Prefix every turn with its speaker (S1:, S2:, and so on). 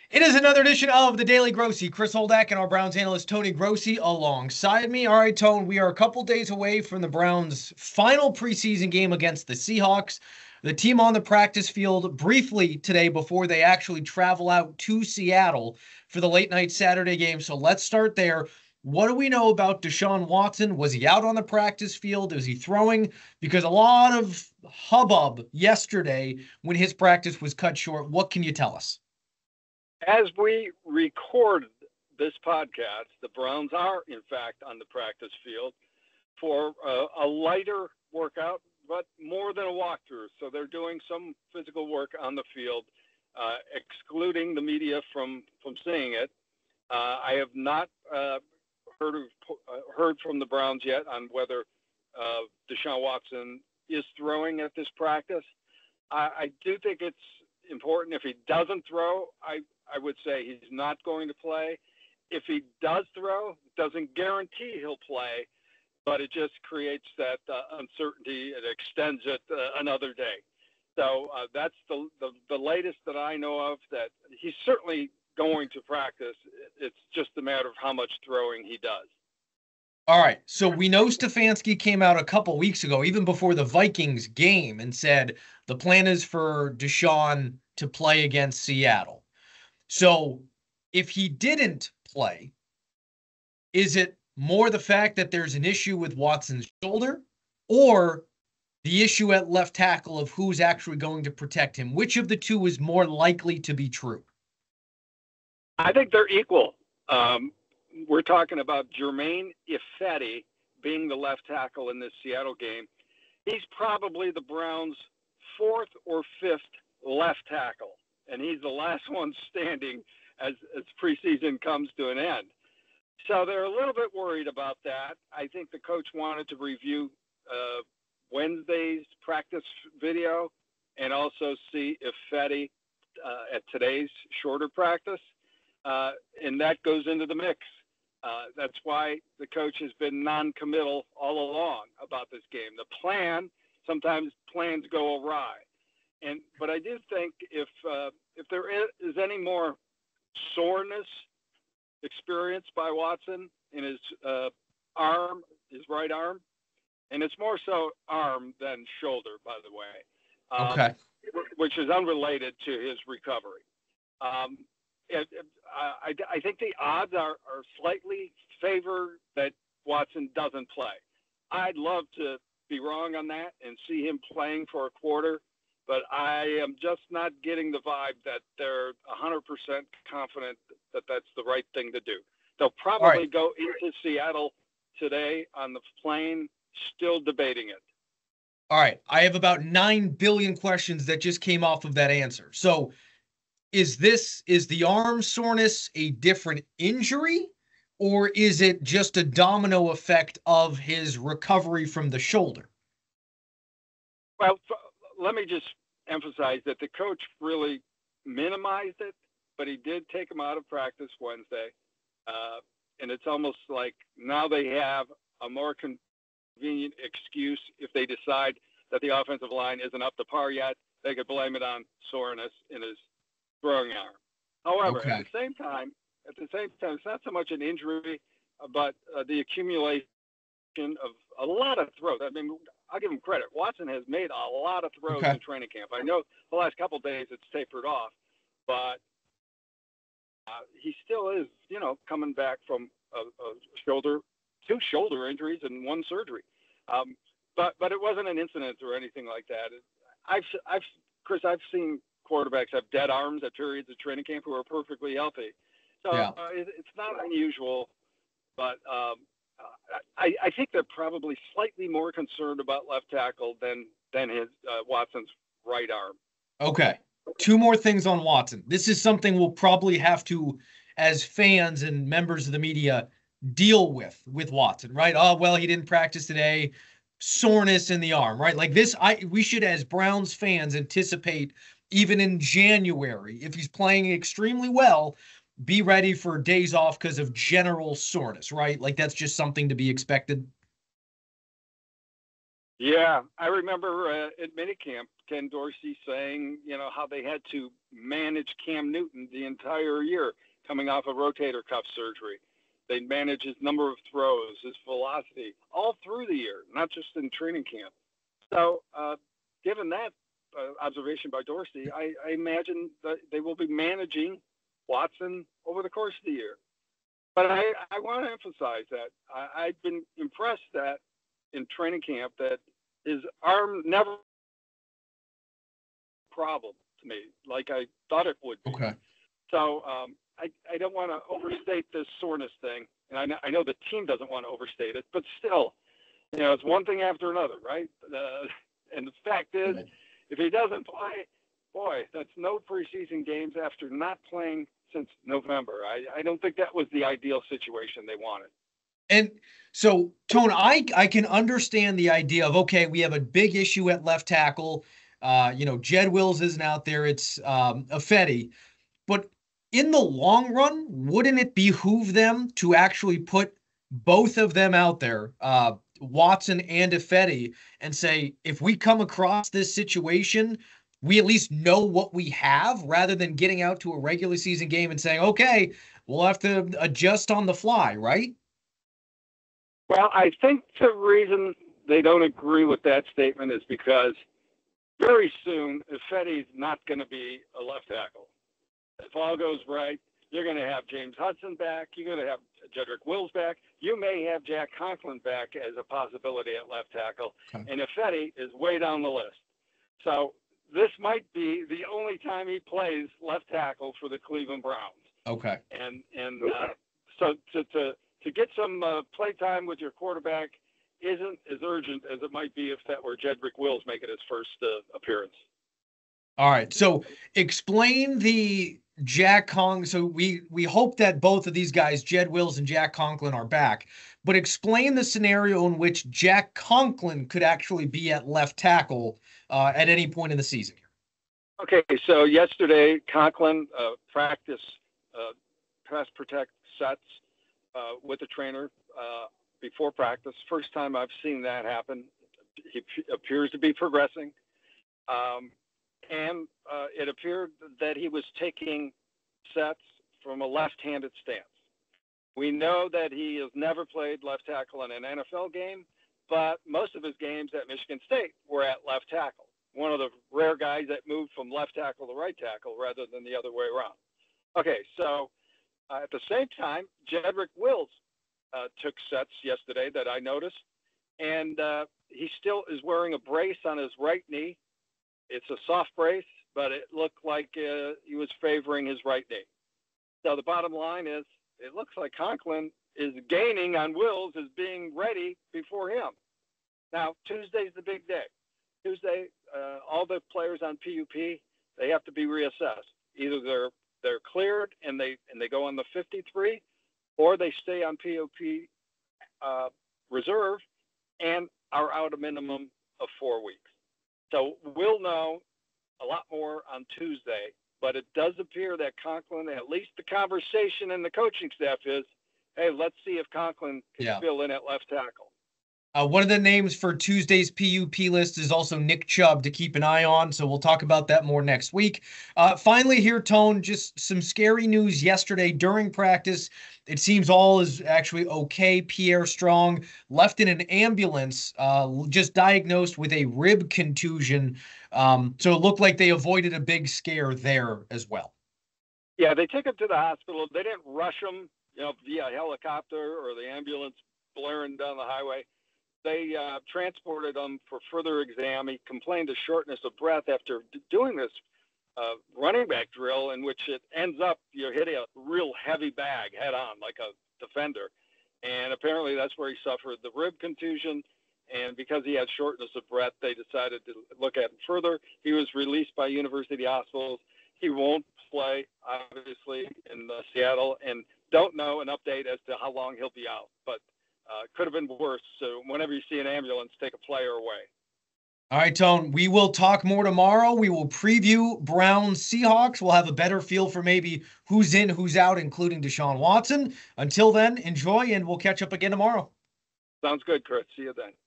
S1: It is another edition of the Daily Grossi. Chris Holdak and our Browns analyst Tony Grossi alongside me. All right, Tone, we are a couple days away from the Browns' final preseason game against the Seahawks. The team on the practice field briefly today before they actually travel out to Seattle for the late night Saturday game. So let's start there. What do we know about Deshaun Watson? Was he out on the practice field? Is he throwing? Because a lot of hubbub yesterday when his practice was cut short. What can you tell us?
S2: As we record this podcast, the Browns are, in fact, on the practice field for a lighter workout, but more than a walkthrough. So they're doing some physical work on the field, excluding the media from seeing it. I have not heard from the Browns yet on whether Deshaun Watson is throwing at this practice. I do think it's important. If he doesn't throw, I would say he's not going to play. If he does throw, it doesn't guarantee he'll play, but it just creates that uncertainty. It extends it another day. So that's the latest that I know of, that he's certainly going to practice. It's just a matter of how much throwing he does.
S1: All right, so we know Stefanski came out a couple weeks ago, even before the Vikings game, and said the plan is for Deshaun to play against Seattle. So if he didn't play, is it more the fact that there's an issue with Watson's shoulder, or the issue at left tackle of who's actually going to protect him? Which of the two is more likely to be true?
S2: I think they're equal. We're talking about Germain Ifedi being the left tackle in this Seattle game. He's probably the Browns' fourth or fifth left tackle, and he's the last one standing as preseason comes to an end. So they're a little bit worried about that. I think the coach wanted to review Wednesday's practice video and also see Ifedi at today's shorter practice, and that goes into the mix. That's why the coach has been non-committal all along about this game. The plan, sometimes plans go awry. But I do think if there is any more soreness experienced by Watson in his arm, his right arm, and it's more so arm than shoulder, by the way,
S1: Okay.
S2: which is unrelated to his recovery. I think the odds are slightly favor that Watson doesn't play. I'd love to be wrong on that and see him playing for a quarter, but I am just not getting the vibe that they're 100% confident that that's the right thing to do. They'll probably go into Seattle today on the plane, still debating it.
S1: All right, I have about 9 billion questions that just came off of that answer. So is the arm soreness a different injury, or is it just a domino effect of his recovery from the shoulder?
S2: Well, let me just emphasize that the coach really minimized it, but he did take him out of practice Wednesday. And it's almost like now they have a more convenient excuse. If they decide that the offensive line isn't up to par yet, they could blame it on soreness in his throwing arm. However, at the same time, it's not so much an injury, but the accumulation of a lot of throws. I mean, I'll give him credit. Watson has made a lot of throws in training camp. I know the last couple of days it's tapered off, but he still is, coming back from two shoulder injuries and one surgery. But it wasn't an incident or anything like that. Chris, I've seen quarterbacks have dead arms at periods of training camp who are perfectly healthy. So it's not unusual, but I think they're probably slightly more concerned about left tackle than his Watson's right arm.
S1: Okay. Two more things on Watson. This is something we'll probably have to, as fans and members of the media, deal with Watson, right? Oh, well, he didn't practice today. Soreness in the arm, right? Like this, we should, as Browns fans, anticipate even in January, if he's playing extremely well, be ready for days off because of general soreness, right? Like that's just something to be expected.
S2: Yeah, I remember at minicamp, Ken Dorsey saying, how they had to manage Cam Newton the entire year coming off a rotator cuff surgery. They manage his number of throws, his velocity, all through the year, not just in training camp. So given that observation by Dorsey, I imagine that they will be managing Watson over the course of the year. But I want to emphasize that I've been impressed that in training camp that his arm never problem to me like I thought it would be.
S1: Okay.
S2: So I don't want to overstate this soreness thing, and I know the team doesn't want to overstate it, but still, it's one thing after another, right? And the fact is, if he doesn't play, boy, that's no preseason games after not playing since November. I don't think that was the ideal situation they wanted.
S1: And so, Tone, I can understand the idea of, okay, we have a big issue at left tackle. Jed Wills isn't out there. It's Ifedi. But in the long run, wouldn't it behoove them to actually put both of them out there, Watson and Ifedi, and say, if we come across this situation, we at least know what we have, rather than getting out to a regular season game and saying, okay, we'll have to adjust on the fly, right?
S2: Well, I think the reason they don't agree with that statement is because very soon, Ifedi's not going to be a left tackle. If all goes right, you're going to have James Hudson back. You're going to have Jedrick Wills back. You may have Jack Conklin back as a possibility at left tackle. Okay. And Ifedi is way down the list. So this might be the only time he plays left tackle for the Cleveland Browns.
S1: Okay.
S2: And so to get some play time with your quarterback isn't as urgent as it might be if that were Jedrick Wills making his first appearance.
S1: All right. So explain the Jack Conklin. So we hope that both of these guys, Jed Wills and Jack Conklin, are back. But explain the scenario in which Jack Conklin could actually be at left tackle at any point in the season.
S2: Okay. So yesterday, Conklin practiced pass protect sets with the trainer before practice. First time I've seen that happen. He appears to be progressing. And it appeared that he was taking sets from a left-handed stance. We know that he has never played left tackle in an NFL game, but most of his games at Michigan State were at left tackle. One of the rare guys that moved from left tackle to right tackle rather than the other way around. Okay, so at the same time, Jedrick Wills took sets yesterday that I noticed, and he still is wearing a brace on his right knee. It's a soft brace, but it looked like he was favoring his right knee. So the bottom line is, it looks like Conklin is gaining on Wills as being ready before him. Now, Tuesday's the big day. Tuesday, all the players on PUP, they have to be reassessed. Either they're cleared and they go on the 53, or they stay on PUP reserve and are out a minimum of 4 weeks. So we'll know a lot more on Tuesday, but it does appear that Conklin, at least the conversation in the coaching staff is, hey, let's see if Conklin can fill in at left tackle.
S1: One of the names for Tuesday's PUP list is also Nick Chubb to keep an eye on, so we'll talk about that more next week. Finally here, Tone, just some scary news yesterday during practice. It seems all is actually okay. Pierre Strong left in an ambulance, just diagnosed with a rib contusion. So it looked like they avoided a big scare there as well.
S2: Yeah, they took him to the hospital. They didn't rush him, via helicopter or the ambulance blaring down the highway. They transported him for further exam. He complained of shortness of breath after doing this running back drill, in which it ends up you're hitting a real heavy bag head on like a defender. And apparently that's where he suffered the rib contusion. And because he had shortness of breath, they decided to look at him further. He was released by University Hospitals. He won't play, obviously, in Seattle, and don't know an update as to how long he'll be out. But could have been worse. So whenever you see an ambulance, take a player away.
S1: All right, Tone, we will talk more tomorrow. We will preview Browns Seahawks. We'll have a better feel for maybe who's in, who's out, including Deshaun Watson. Until then, enjoy, and we'll catch up again tomorrow.
S2: Sounds good, Chris. See you then.